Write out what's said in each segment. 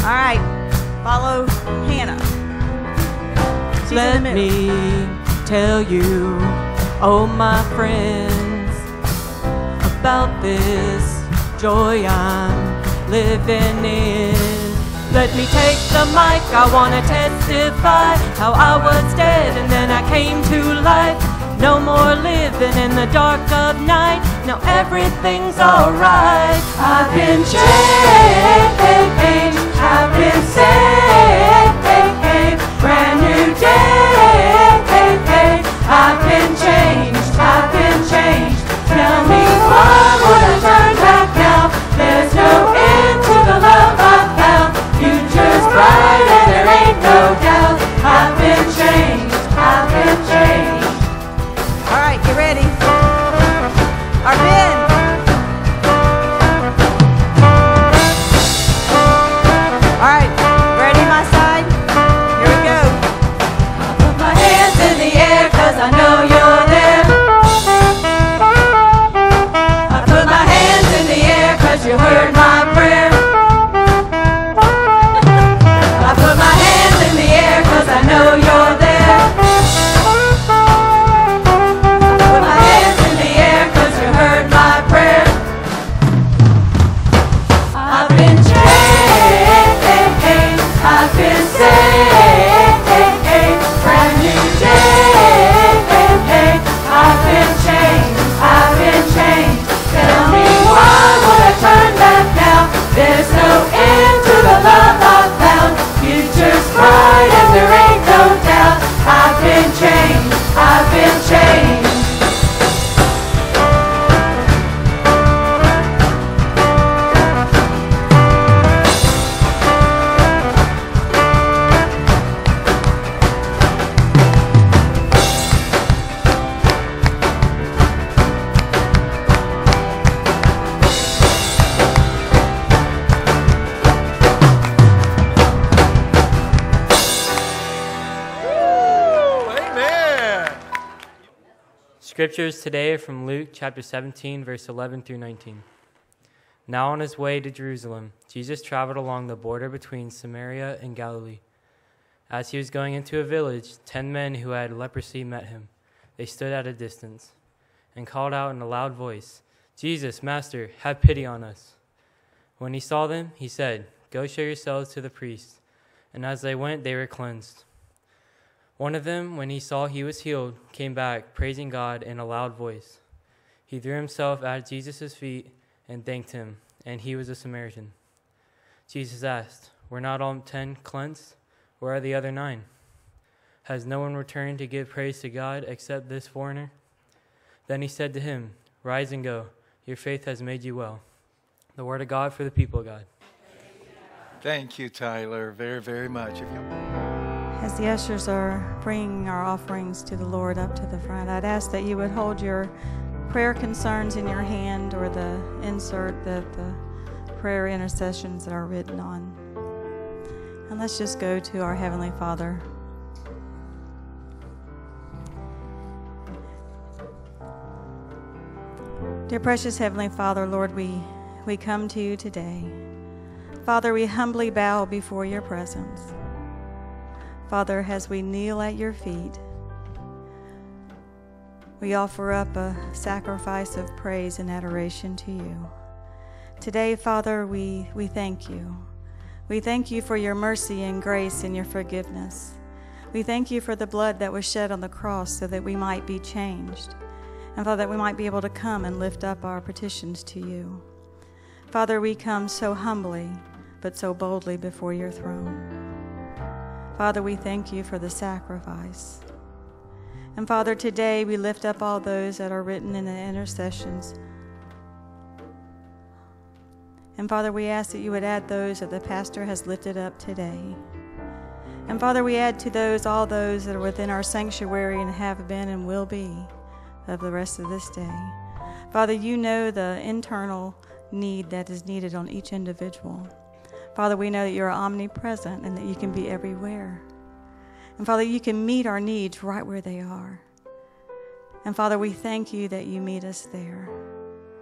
All right, follow Hannah. Let me tell you, oh my friends, about this joy I'm living in. Let me take the mic, I want to testify how I was dead and then I came to life. No more living in the dark of night, now everything's alright. I've been changed, I've been saved, brand new day. I've been changed, I've been changed. Tell me why would I turn back now? There's no end to the love I found. Future's bright and there ain't no doubt. I've been changed, I've been changed. All right, get ready. Arvin. All right, ready my side? Here we go. I put my hands in the air 'cause I know you're there. I put my hands in the air 'cause you heard my prayer. I put my hands in the air 'cause I know you're there. There's no end to the love I've found. Future's bright and there ain't no doubt. I've been changed, I've been changed. Scriptures today are from Luke chapter 17, verse 11 through 19. Now on his way to Jerusalem, Jesus traveled along the border between Samaria and Galilee. As he was going into a village, 10 men who had leprosy met him. They stood at a distance and called out in a loud voice, "Jesus, Master, have pity on us." When he saw them, he said, "Go show yourselves to the priests." And as they went, they were cleansed. One of them, when he saw he was healed, came back, praising God in a loud voice. He threw himself at Jesus' feet and thanked him, and he was a Samaritan. Jesus asked, "Were not all 10 cleansed? Where are the other 9? Has no one returned to give praise to God except this foreigner?" Then he said to him, "Rise and go. Your faith has made you well." The word of God for the people of God. Thank you, Tyler, very, very much. As the ushers are bringing our offerings to the Lord up to the front, I'd ask that you would hold your prayer concerns in your hand or the insert that the prayer intercessions that are written on. And let's just go to our Heavenly Father. Dear precious Heavenly Father, Lord, we come to you today. Father, we humbly bow before your presence. Father, as we kneel at your feet, we offer up a sacrifice of praise and adoration to you. Today, Father, we thank you. We thank you for your mercy and grace and your forgiveness. We thank you for the blood that was shed on the cross so that we might be changed. And Father, that we might be able to come and lift up our petitions to you. Father, we come so humbly, but so boldly before your throne. Father, we thank you for the sacrifice. And Father, today we lift up all those that are written in the intercessions. And Father, we ask that you would add those that the pastor has lifted up today. And Father, we add to those all those that are within our sanctuary and have been and will be of the rest of this day. Father, you know the internal need that is needed on each individual. Father, we know that you're omnipresent and that you can be everywhere. And Father, you can meet our needs right where they are. And Father, we thank you that you meet us there.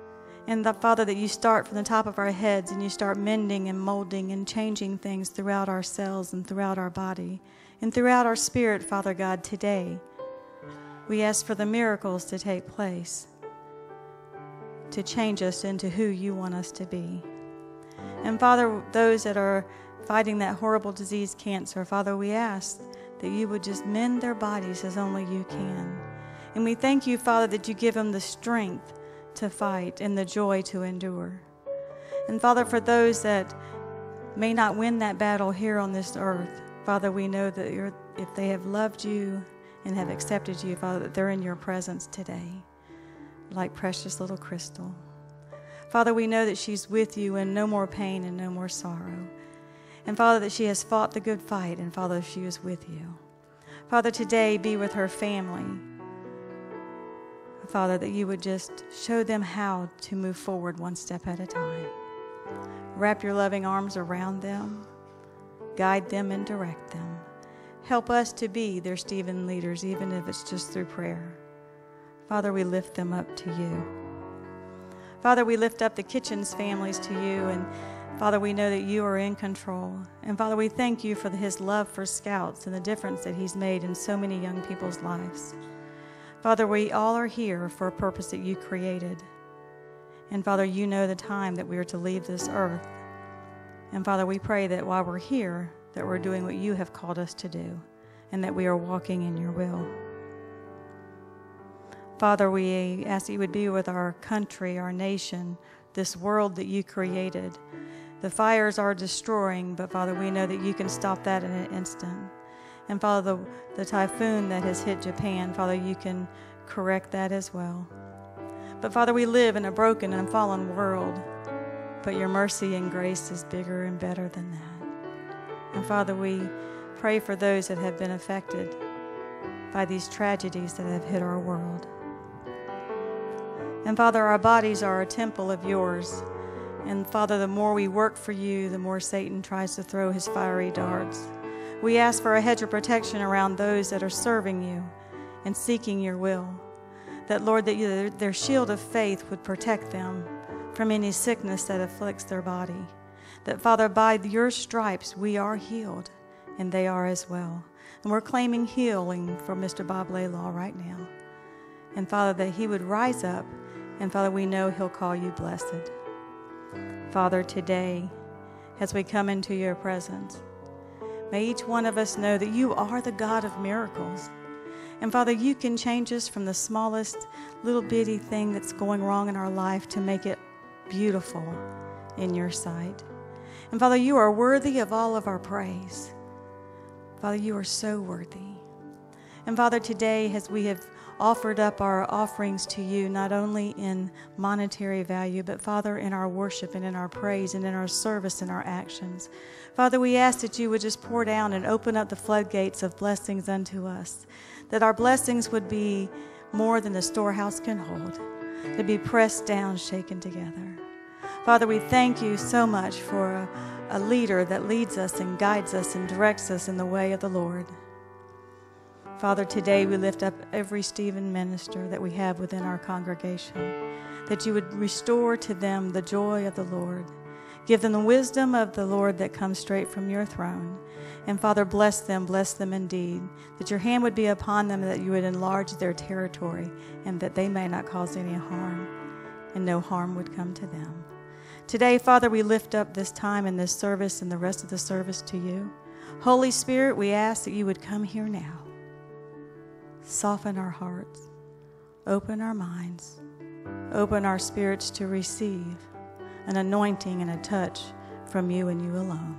And Father, that you start from the top of our heads and you start mending and molding and changing things throughout our cells and throughout our body and throughout our spirit, Father God, today. We ask for the miracles to take place, to change us into who you want us to be. And Father, those that are fighting that horrible disease, cancer, Father, we ask that you would just mend their bodies as only you can. And we thank you, Father, that you give them the strength to fight and the joy to endure. And Father, for those that may not win that battle here on this earth, Father, we know that if they have loved you and have accepted you, Father, that they're in your presence today, like precious little Crystal. Father, we know that she's with you and no more pain and no more sorrow. And Father, that she has fought the good fight, and Father, she is with you. Father, today be with her family. Father, that you would just show them how to move forward one step at a time. Wrap your loving arms around them. Guide them and direct them. Help us to be their Stephen leaders, even if it's just through prayer. Father, we lift them up to you. Father, we lift up the Kitchens families to you, and Father, we know that you are in control. And Father, we thank you for his love for Scouts and the difference that he's made in so many young people's lives. Father, we all are here for a purpose that you created. And Father, you know the time that we are to leave this earth. And Father, we pray that while we're here, that we're doing what you have called us to do, and that we are walking in your will. Father, we ask that you would be with our country, our nation, this world that you created. The fires are destroying, but Father, we know that you can stop that in an instant. And Father, the typhoon that has hit Japan, Father, you can correct that as well. But Father, we live in a broken and fallen world, but your mercy and grace is bigger and better than that. And Father, we pray for those that have been affected by these tragedies that have hit our world. And Father, our bodies are a temple of yours. And Father, the more we work for you, the more Satan tries to throw his fiery darts. We ask for a hedge of protection around those that are serving you and seeking your will. That, Lord, that their shield of faith would protect them from any sickness that afflicts their body. That, Father, by your stripes we are healed, and they are as well. And we're claiming healing for Mr. Bob Laylaw right now. And, Father, that he would rise up, and, Father, we know he'll call you blessed. Father, today, as we come into your presence, may each one of us know that you are the God of miracles. And Father, you can change us from the smallest little bitty thing that's going wrong in our life to make it beautiful in your sight. And Father, you are worthy of all of our praise. Father, you are so worthy. And Father, today as we have offered up our offerings to you, not only in monetary value, but Father, in our worship and in our praise and in our service and our actions. Father, we ask that you would just pour down and open up the floodgates of blessings unto us, that our blessings would be more than the storehouse can hold, to be pressed down, shaken together. Father, we thank you so much for a leader that leads us and guides us and directs us in the way of the Lord. Father, today we lift up every Stephen minister that we have within our congregation, that you would restore to them the joy of the Lord. Give them the wisdom of the Lord that comes straight from your throne. And Father, bless them indeed, that your hand would be upon them, that you would enlarge their territory, and that they may not cause any harm, and no harm would come to them. Today, Father, we lift up this time and this service and the rest of the service to you. Holy Spirit, we ask that you would come here now. Soften our hearts, open our minds, open our spirits to receive an anointing and a touch from you and you alone.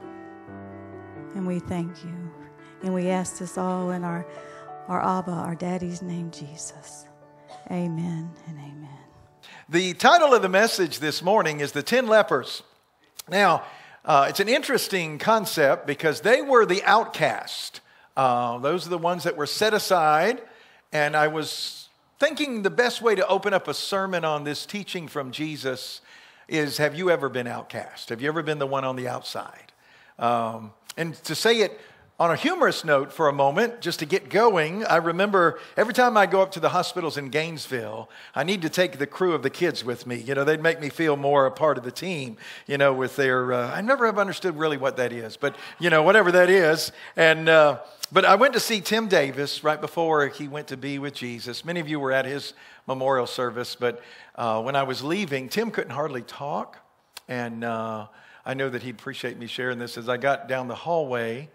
And we thank you. And we ask this all in our Abba, our Daddy's name, Jesus. Amen and amen. The title of the message this morning is The 10 Lepers. Now, it's an interesting concept because they were the outcast. Those are the ones that were set aside. And I was thinking the best way to open up a sermon on this teaching from Jesus is, have you ever been outcast? Have you ever been the one on the outside? And to say it On a humorous note for a moment, just to get going, I remember every time I go up to the hospitals in Gainesville, I need to take the crew of the kids with me. They'd make me feel more a part of the team, with their, I never have understood really what that is, but, whatever that is. And, but I went to see Tim Davis right before he went to be with Jesus. Many of you were at his memorial service, but when I was leaving, Tim couldn't hardly talk. And I know that he'd appreciate me sharing this. As I got down the hallway,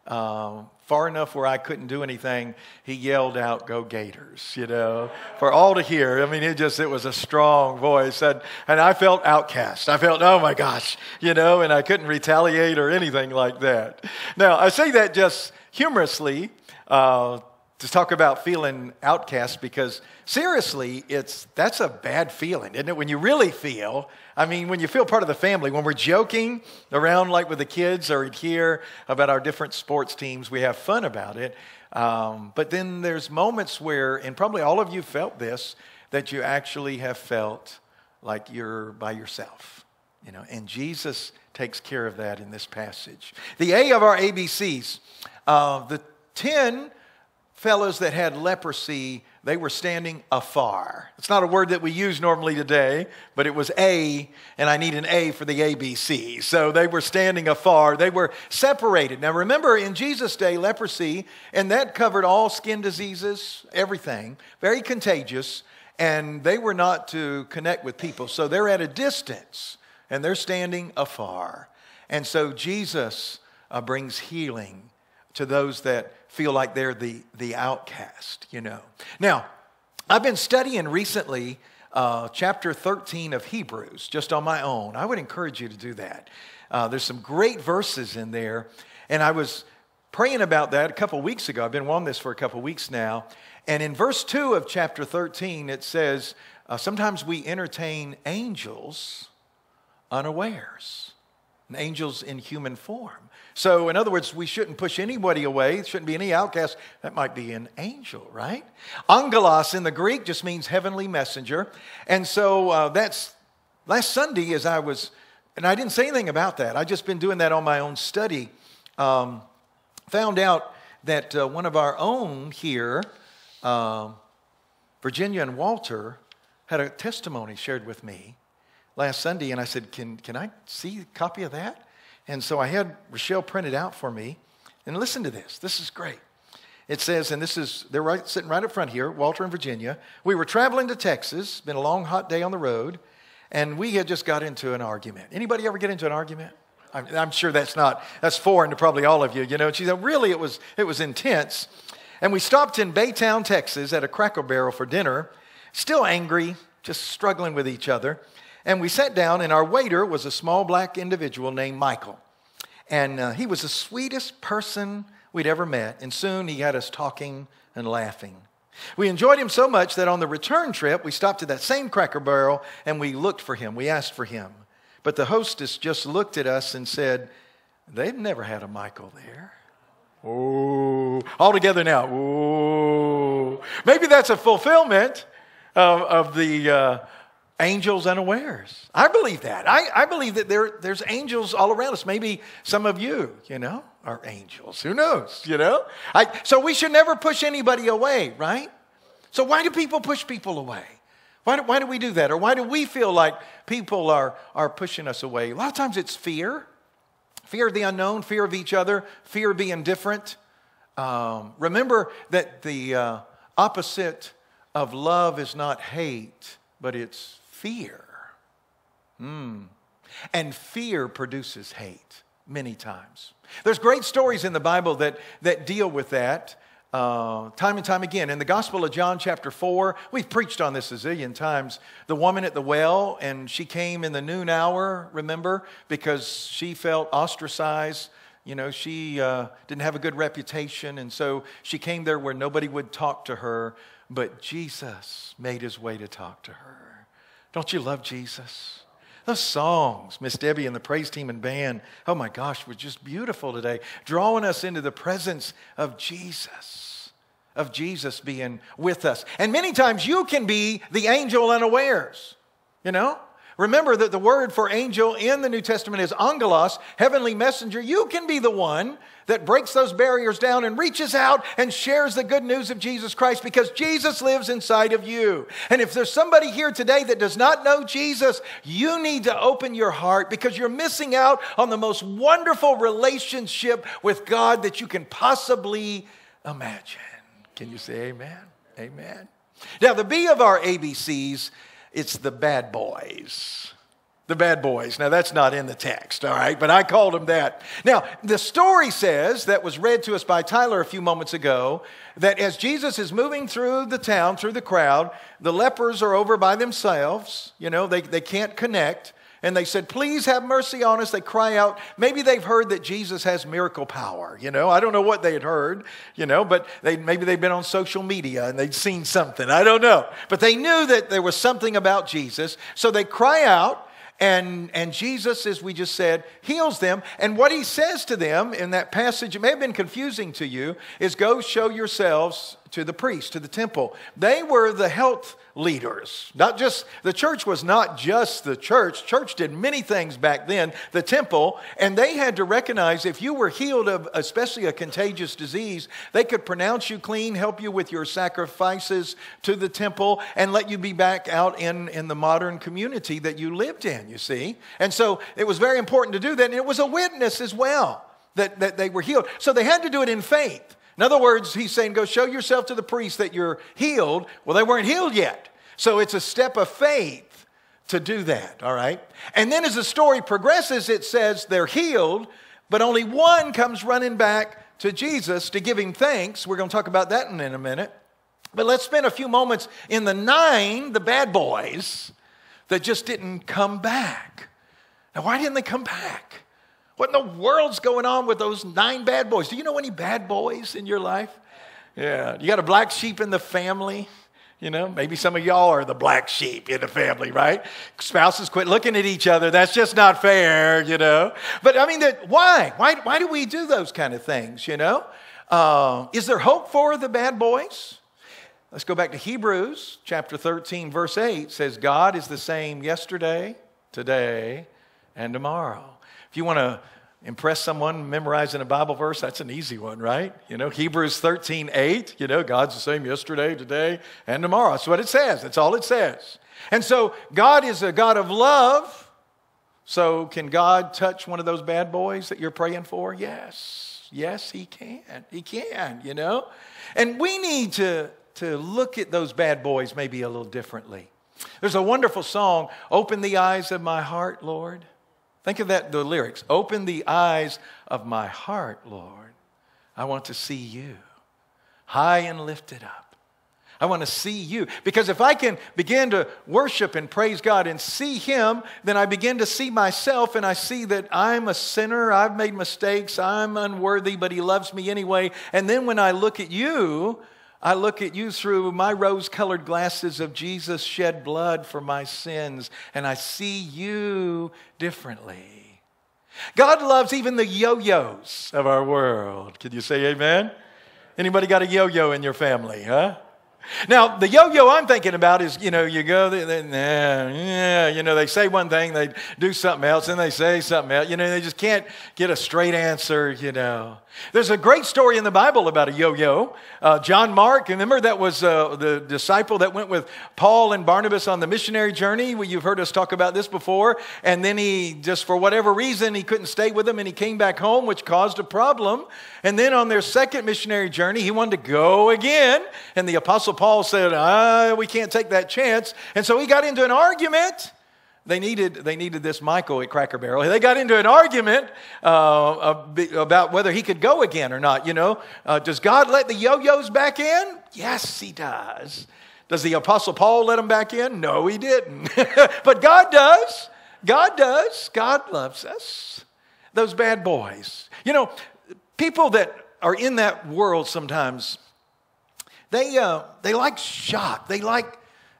far enough where I couldn't do anything, he yelled out, "Go Gators," for all to hear. I mean, it was a strong voice. And I felt outcast. I felt, oh my gosh, and I couldn't retaliate or anything like that. Now, I say that just humorously, to talk about feeling outcast, because seriously, that's a bad feeling, isn't it? When you really feel, when you feel part of the family, when we're joking around like with the kids or hear about our different sports teams, we have fun about it. But then there's moments where, and probably all of you felt this, that you actually have felt like you're by yourself, and Jesus takes care of that in this passage. The A of our ABCs, the 10 fellows that had leprosy, they were standing afar. It's not a word that we use normally today, but it was A, and I need an A for the ABC. So they were standing afar. They were separated. Now remember, in Jesus' day, leprosy, and that covered all skin diseases, everything, very contagious, and they were not to connect with people. So they're at a distance, and they're standing afar. And so Jesus brings healing to those that feel like they're the outcast, Now, I've been studying recently chapter 13 of Hebrews, just on my own. I would encourage you to do that. There's some great verses in there, and I was praying about that a couple weeks ago. I've been on this for a couple weeks now. And in verse 2 of chapter 13, it says, sometimes we entertain angels unawares, and angels in human form. So, in other words, we shouldn't push anybody away. There shouldn't be any outcast. That might be an angel, right? Angelos in the Greek just means heavenly messenger. And so that's last Sunday as I was, and I didn't say anything about that. I've just been doing that on my own study. Found out that one of our own here, Virginia and Walter, had a testimony shared with me last Sunday. And I said, can I see a copy of that? And so I had Rochelle printed out for me. And listen to this. This is great. It says, and they're sitting right up front here, Walter and Virginia. We were traveling to Texas. Been a long, hot day on the road. And we had just got into an argument. Anybody ever get into an argument? I'm sure that's foreign to probably all of you. She said, really, it was intense. And we stopped in Baytown, Texas at a Cracker Barrel for dinner. Still angry, just struggling with each other. And we sat down, and our waiter was a small black individual named Michael. And he was the sweetest person we'd ever met. And soon he had us talking and laughing. We enjoyed him so much that on the return trip, we stopped at that same Cracker Barrel, and we looked for him. We asked for him. But the hostess just looked at us and said, they've never had a Michael there. Oh, all together now. Oh, maybe that's a fulfillment of the angels unawares. I believe that. I believe that there's angels all around us. Maybe some of you, are angels. Who knows, So we should never push anybody away, right? So why do people push people away? Why do we do that? Or why do we feel like people are pushing us away? A lot of times it's fear. Fear of the unknown, fear of each other, fear of being different. Remember that the opposite of love is not hate, but it's fear. And fear produces hate many times. There's great stories in the Bible that deal with that time and time again. In the Gospel of John chapter 4, we've preached on this a zillion times. The woman at the well, and she came in the noon hour, remember, because she felt ostracized. She didn't have a good reputation, and so she came there where nobody would talk to her, but Jesus made his way to talk to her. Don't you love Jesus? Those songs, Miss Debbie and the praise team and band, oh my gosh, were just beautiful today, drawing us into the presence of Jesus being with us. And many times you can be the angel unawares, Remember that the word for angel in the New Testament is angelos, heavenly messenger. You can be the one that breaks those barriers down and reaches out and shares the good news of Jesus Christ, because Jesus lives inside of you. And if there's somebody here today that does not know Jesus, you need to open your heart, because you're missing out on the most wonderful relationship with God that you can possibly imagine. Can you say amen? Amen. Now, the B of our ABCs, it's the bad boys. The bad boys. Now, that's not in the text, all right? But I called them that. Now, the story says, that was read to us by Tyler a few moments ago, that as Jesus is moving through the town, through the crowd, the lepers are over by themselves. You know, they can't connect. And they said, please have mercy on us. They cry out. Maybe they've heard that Jesus has miracle power. You know, I don't know what they had heard, you know, but maybe they've been on social media and they'd seen something. I don't know. But they knew that there was something about Jesus. So they cry out. And Jesus, as we just said, heals them. And what he says to them in that passage, it may have been confusing to you, is go show yourselves to the priest, to the temple. They were the health leaders. Not just, the church was not just the church. Church did many things back then, the temple, and they had to recognize if you were healed of especially a contagious disease, they could pronounce you clean, help you with your sacrifices to the temple, and let you be back out in the modern community that you lived in, you see. And so it was very important to do that, and it was a witness as well that they were healed. So they had to do it in faith. In other words, he's saying, go show yourself to the priest that you're healed. Well, they weren't healed yet. So it's a step of faith to do that, all right? And then as the story progresses, it says they're healed, but only one comes running back to Jesus to give him thanks. We're going to talk about that in a minute. But let's spend a few moments in the 9, the bad boys, that just didn't come back. Now, why didn't they come back? What in the world's going on with those 9 bad boys? Do you know any bad boys in your life? Yeah, you got a black sheep in the family. You know, maybe some of y'all are the black sheep in the family, right? Spouses quit looking at each other. That's just not fair, you know. But I mean, why? Why do we do those kind of things, you know? Is there hope for the bad boys? Let's go back to Hebrews chapter 13, verse 8 says, God is the same yesterday, today, and tomorrow. If you want to impress someone memorizing a Bible verse, that's an easy one, right? You know, Hebrews 13:8, you know, God's the same yesterday, today, and tomorrow. That's what it says. That's all it says. And so God is a God of love. So can God touch one of those bad boys that you're praying for? Yes. Yes, he can. He can, you know. And we need to look at those bad boys maybe a little differently. There's a wonderful song, Open the Eyes of My Heart, Lord. Think of that, the lyrics. Open the eyes of my heart, Lord. I want to see you high and lifted up. I want to see you. Because if I can begin to worship and praise God and see him, then I begin to see myself and I see that I'm a sinner. I've made mistakes. I'm unworthy, but he loves me anyway. And then when I look at you through my rose-colored glasses of Jesus shed blood for my sins, and I see you differently. God loves even the yo-yos of our world. Can you say amen? Anybody got a yo-yo in your family, huh? Now, the yo-yo I'm thinking about is, you know, you go, you know, they say one thing, they do something else, and they say something else. You know, they just can't get a straight answer, you know. There's a great story in the Bible about a yo-yo. John Mark, remember that was the disciple that went with Paul and Barnabas on the missionary journey? Well, you've heard us talk about this before. And then he, just for whatever reason, he couldn't stay with them and he came back home, which caused a problem. And then on their second missionary journey, he wanted to go again. And the Apostle Paul said, we can't take that chance. And so he got into an argument. They needed this Michael at Cracker Barrel. They got into an argument about whether he could go again or not. You know, does God let the yo-yos back in? Yes, he does. Does the Apostle Paul let them back in? No, he didn't. But God does. God does. God loves us. Those bad boys. You know, people that are in that world sometimes, they like shock. They like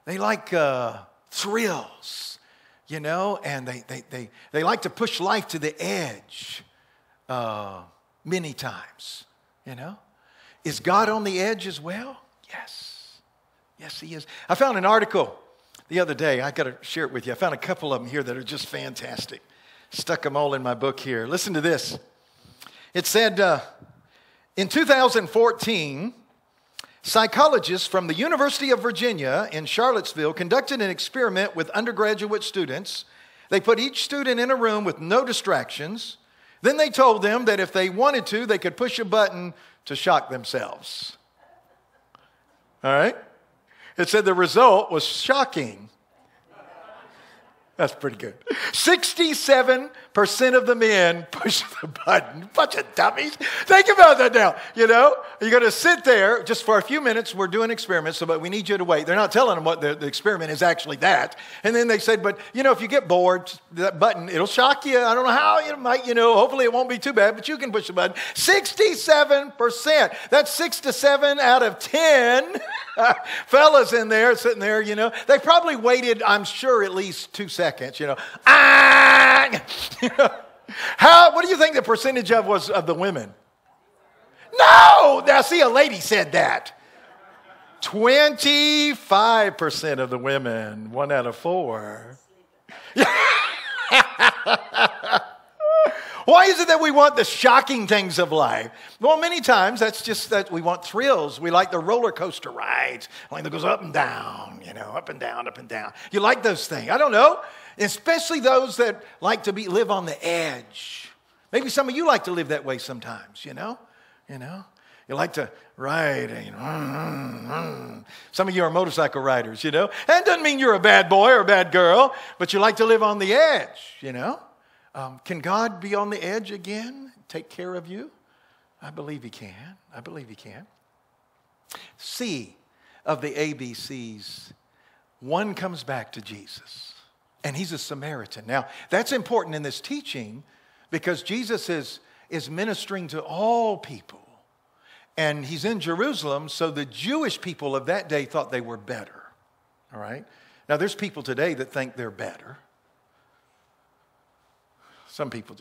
thrills. You know, and they like to push life to the edge many times, you know. Is God on the edge as well? Yes. Yes, he is. I found an article The other day, I got to share it with you. I found a couple of them here that are just fantastic. Stuck them all in my book here. Listen to this. It said, in 2014, psychologists from the University of Virginia in Charlottesville conducted an experiment with undergraduate students. They put each student in a room with no distractions. Then they told them that if they wanted to, they could push a button to shock themselves. All right? It said the result was shocking. That's pretty good. 67% of the men push the button. Bunch of dummies. Think about that now. You know, you're going to sit there just for a few minutes. We're doing experiments, but we need you to wait. They're not telling them what the experiment is actually that. And then they said, but, you know, if you get bored, that button, it'll shock you. I don't know how. It might, hopefully it won't be too bad, but you can push the button. 67%. That's 6 to 7 out of 10 fellas in there, sitting there, They probably waited, I'm sure, at least 2 seconds, What do you think the percentage was of the women? No! Now, see, a lady said that. 25% of the women, 1 out of 4. Why is it that we want the shocking things of life? Well, many times that's just that we want thrills. We like the roller coaster rides, like that goes up and down, up and down, up and down. You like those things. I don't know, especially those that like to live on the edge. Maybe some of you like to live that way sometimes, You like to ride. Some of you are motorcycle riders, That doesn't mean you're a bad boy or a bad girl, but you like to live on the edge, Can God be on the edge again, take care of you? I believe He can. I believe He can. C of the ABCs, one comes back to Jesus, and He's a Samaritan. Now, that's important in this teaching because Jesus is ministering to all people, and He's in Jerusalem, so the Jewish people of that day thought they were better, all right? Now, there's people today that think they're better. Some people do,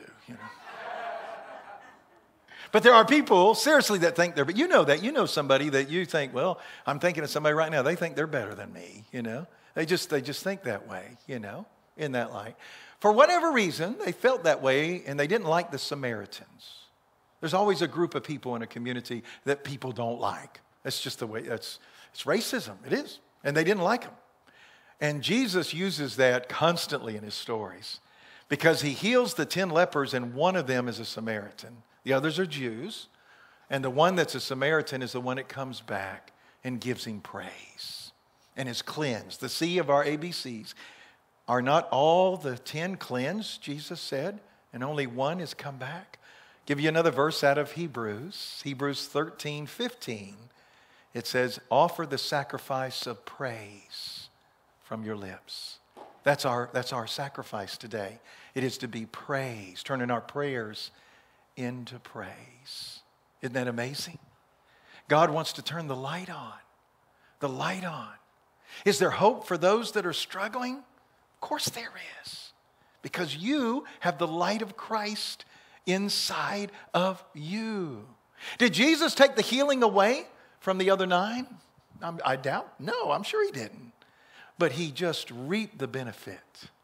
But there are people, seriously, that think they're, but that. Somebody that you think, well, I'm thinking of somebody right now, they think they're better than me, They just think that way, in that light. For whatever reason, they felt that way, and they didn't like the Samaritans. There's always a group of people in a community that people don't like. That's just the way, it's racism, it is. And they didn't like them. And Jesus uses that constantly in His stories. Because He heals the 10 lepers, and one of them is a Samaritan. The others are Jews. And the one that's a Samaritan is the one that comes back and gives Him praise and is cleansed. The C of our ABCs. Are not all the 10 cleansed, Jesus said, and only one has come back? Give you another verse out of Hebrews 13:15. It says, offer the sacrifice of praise from your lips. That's our sacrifice today. It is to be praise, turning our prayers into praise. Isn't that amazing? God wants to turn the light on. The light on. Is there hope for those that are struggling? Of course there is. Because you have the light of Christ inside of you. Did Jesus take the healing away from the other 9? I doubt. No, I'm sure He didn't. But He just reaped the benefit.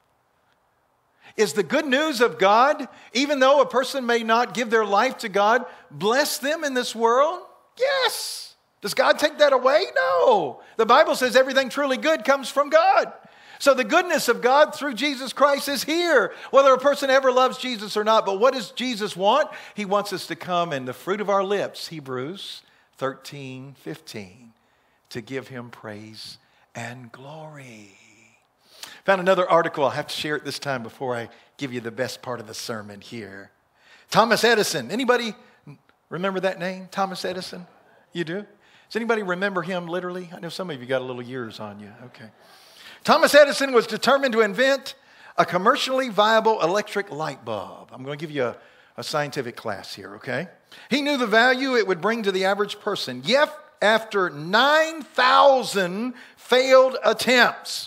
Is the good news of God, even though a person may not give their life to God, bless them in this world? Yes. Does God take that away? No. The Bible says everything truly good comes from God. So the goodness of God through Jesus Christ is here, whether a person ever loves Jesus or not. But what does Jesus want? He wants us to come in the fruit of our lips, Hebrews 13:15, to give Him praise and glory. Found another article. I'll have to share it this time before I give you the best part of the sermon here. Thomas Edison. Anybody remember that name? Thomas Edison? You do? Does anybody remember him literally? I know some of you got a little years on you. Okay. Thomas Edison was determined to invent a commercially viable electric light bulb. I'm going to give you a scientific class here, okay? He knew the value it would bring to the average person. Yet, after 9,000 failed attempts.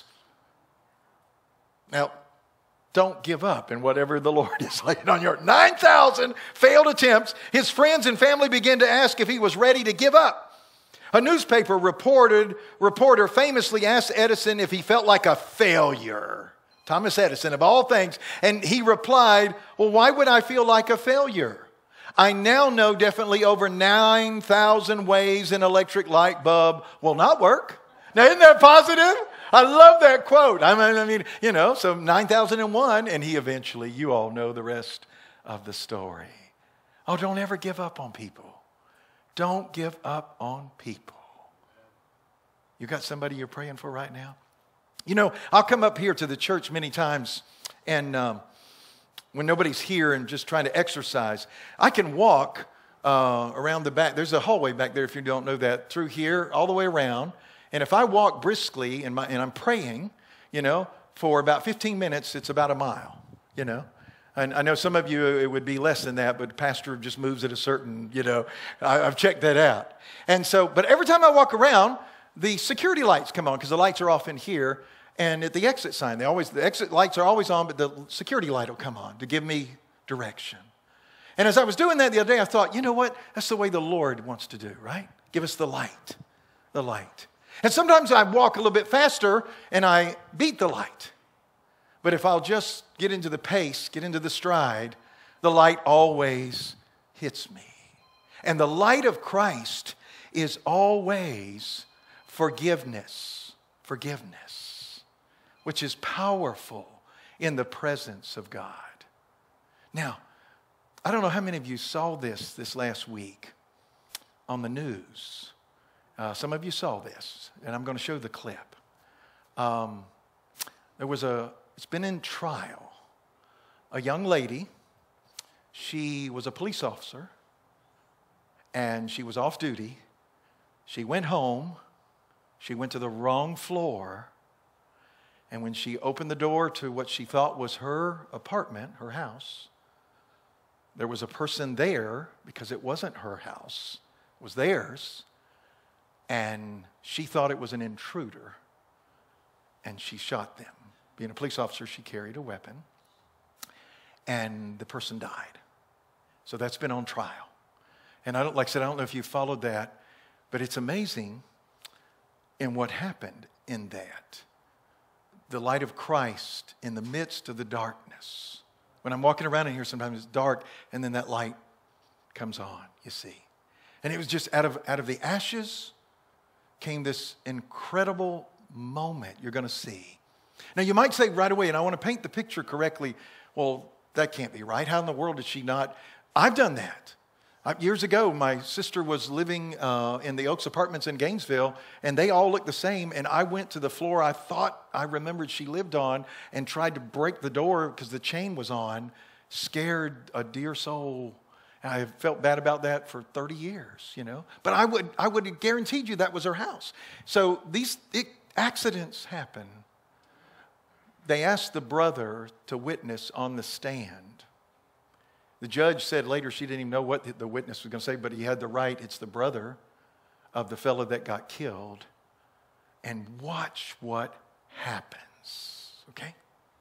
Now, don't give up in whatever the Lord is laying on your 9,000 failed attempts. His friends and family began to ask if he was ready to give up. A newspaper reporter famously asked Edison if he felt like a failure. Thomas Edison, of all things. And he replied, well, why would I feel like a failure? I now know definitely over 9,000 ways an electric light bulb will not work. Now, isn't that positive? I love that quote. I mean, so 9,001, and he eventually, you all know the rest of the story. Oh, don't ever give up on people. Don't give up on people. You got somebody you're praying for right now? I'll come up here to the church many times, and when nobody's here and just trying to exercise, I can walk around the back. There's a hallway back there, if you don't know that, through here, all the way around. And if I walk briskly and I'm praying, for about 15 minutes, it's about a mile, And I know some of you, it would be less than that, but the pastor just moves at a certain, I've checked that out. And so, but every time I walk around, the security lights come on because the lights are off in here. And at the exit sign, the exit lights are always on, but the security light will come on to give me direction. And as I was doing that the other day, I thought, you know what? That's the way the Lord wants to do, right? Give us the light, the light. And sometimes I walk a little bit faster and I beat the light. But if I'll just get into the pace, get into the stride, the light always hits me. And the light of Christ is always forgiveness, which is powerful in the presence of God. Now, I don't know how many of you saw this last week on the news. Some of you saw this, and I'm going to show the clip. It's been in trial. A young lady, she was a police officer, and she was off duty. She went home. She went to the wrong floor. And when she opened the door to what she thought was her apartment, her house, there was a person there because it wasn't her house. It was theirs. And she thought it was an intruder. And she shot them. Being a police officer, she carried a weapon. And the person died. So that's been on trial. And I don't know if you followed that, but it's amazing in what happened in that. The light of Christ in the midst of the darkness. When I'm walking around in here, sometimes it's dark, and then that light comes on, you see. And it was just out of the ashes came this incredible moment you're going to see. Now, you might say right away, and I want to paint the picture correctly, well, that can't be right. How in the world did she not? I've done that. Years ago, my sister was living in the Oaks Apartments in Gainesville, and they all looked the same. And I went to the floor I thought I remembered she lived on and tried to break the door because the chain was on, scared a dear soul. And I felt bad about that for 30 years, But I would have guaranteed you that was her house. So these accidents happen. They asked the brother to witness on the stand. The judge said later she didn't even know what the witness was going to say, but he had the right. It's the brother of the fellow that got killed. And watch what happens, okay?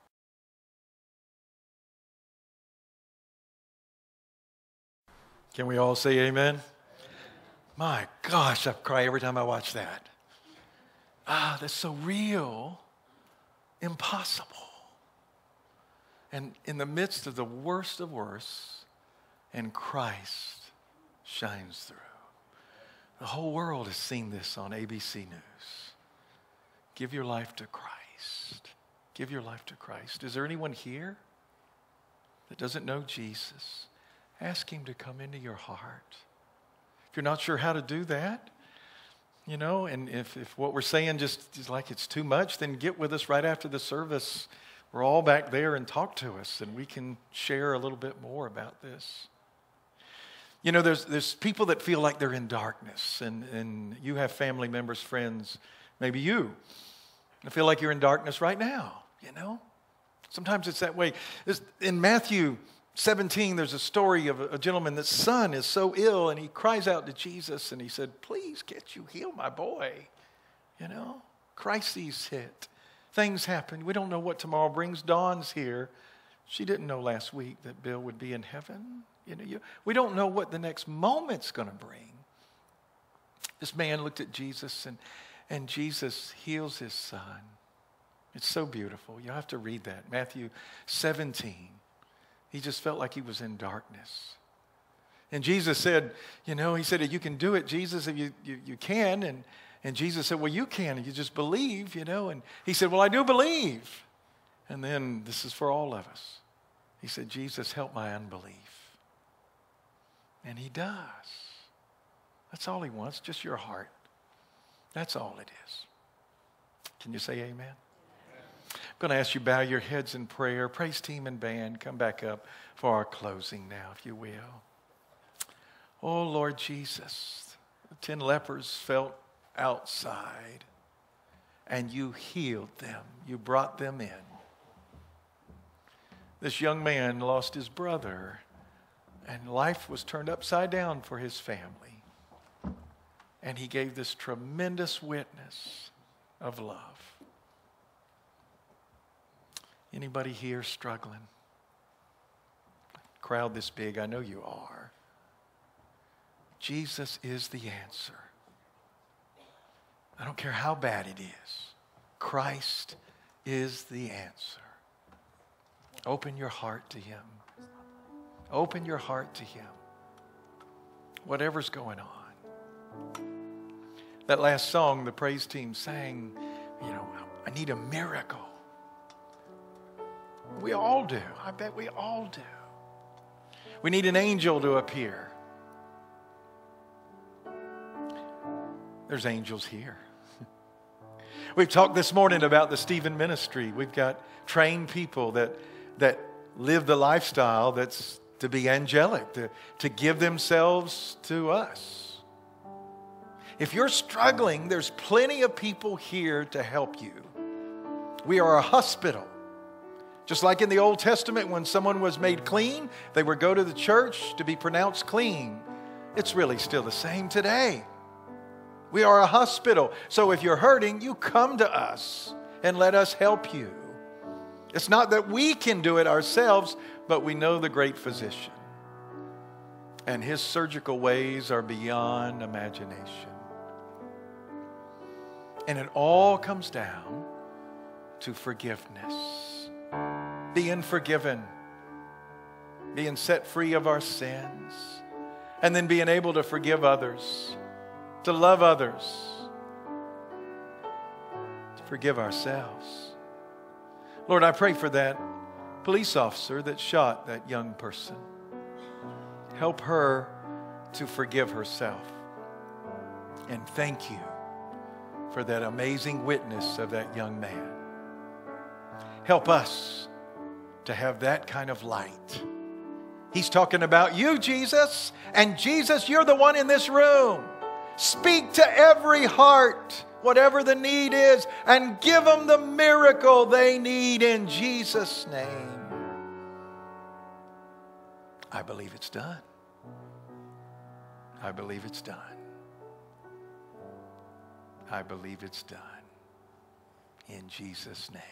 Can we all say amen? My gosh, I cry every time I watch that. That's so real. Impossible. And in the midst of the worst of worst, and Christ shines through. The whole world has seen this on ABC News. Give your life to Christ. Give your life to Christ. Is there anyone here that doesn't know Jesus? Ask him to come into your heart. If you're not sure how to do that, and if what we're saying just is like it's too much, then get with us right after the service. We're all back there, and talk to us, and we can share a little bit more about this. There's people that feel like they're in darkness, and you have family members, friends, maybe you feel like you're in darkness right now, Sometimes it's that way. In Matthew 17, there's a story of a gentleman, that's son is so ill, and he cries out to Jesus, and he said, please, can't you heal my boy? Crises hit. Things happen. We don't know what tomorrow brings. Dawn's here. She didn't know last week that Bill would be in heaven. We don't know what the next moment's going to bring. This man looked at Jesus, and Jesus heals his son. It's so beautiful. You have to read that. Matthew 17. He just felt like he was in darkness. And Jesus said, he said, you can do it, Jesus, if you can. And Jesus said, well, you can, if you just believe, And he said, well, I do believe. And then this is for all of us. He said, Jesus, help my unbelief. And he does. That's all he wants, just your heart. That's all it is. Can you say amen? I'm going to ask you to bow your heads in prayer. Praise team and band, come back up for our closing now, if you will. Oh, Lord Jesus, the 10 lepers felt outside, and you healed them. You brought them in. This young man lost his brother, and life was turned upside down for his family. And he gave this tremendous witness of love. Anybody here struggling? Crowd this big, I know you are. Jesus is the answer. I don't care how bad it is. Christ is the answer. Open your heart to him. Open your heart to him. Whatever's going on. That last song the praise team sang, I need a miracle. We all do. I bet we all do. We need an angel to appear. There's angels here. We've talked this morning about the Stephen ministry. We've got trained people that live the lifestyle that's to be angelic, to give themselves to us. If you're struggling, there's plenty of people here to help you. We are a hospital. Just like in the Old Testament, when someone was made clean, they would go to the church to be pronounced clean. It's really still the same today. We are a hospital. So if you're hurting, you come to us and let us help you. It's not that we can do it ourselves, but we know the great physician. And his surgical ways are beyond imagination. And it all comes down to forgiveness. Being forgiven. Being set free of our sins. And then being able to forgive others. To love others. To forgive ourselves. Lord, I pray for that police officer that shot that young person. Help her to forgive herself. And thank you for that amazing witness of that young man. Help us to have that kind of light. He's talking about you, Jesus. And Jesus, you're the one in this room. Speak to every heart, whatever the need is, and give them the miracle they need in Jesus' name. I believe it's done. I believe it's done. I believe it's done. In Jesus' name.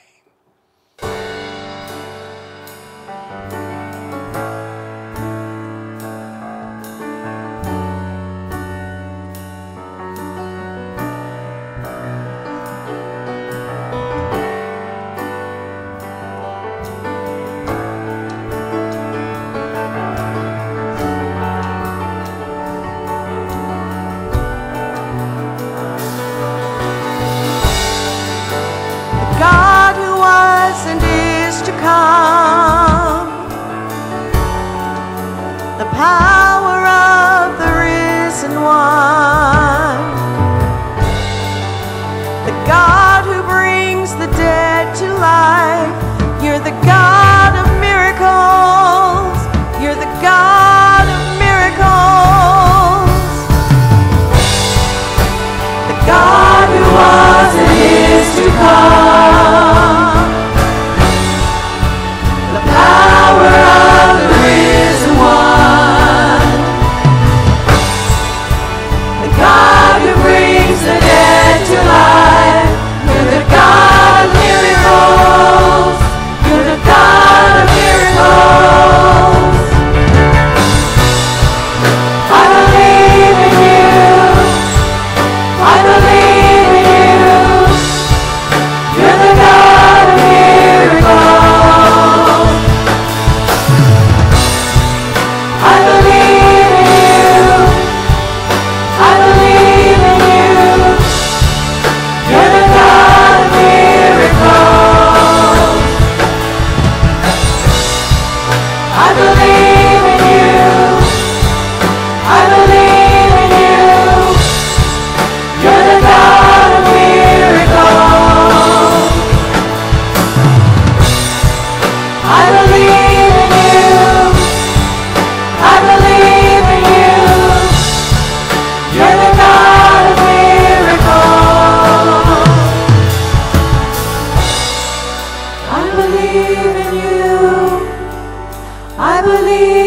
God who was and is to come, the power of the risen one, the God who brings the dead to life. You're the God of miracles. You're the God of miracles. The God who was and is to come. The power of the risen one. believe in you. I believe in you. You're the God of miracles. I believe in you. I believe in you. You're the God of miracles. I believe in you. I believe